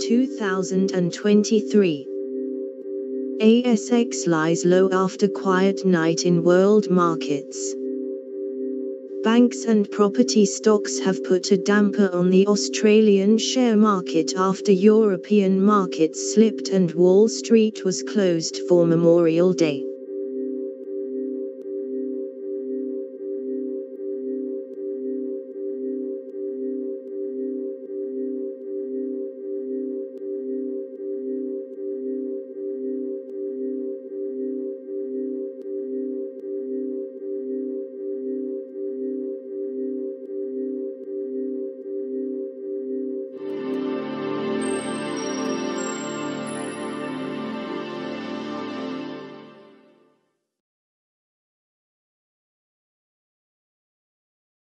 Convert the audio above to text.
2023. ASX lies low after quiet night in world markets. Banks and property stocks have put a damper on the Australian share market after European markets slipped and Wall Street was closed for Memorial Day.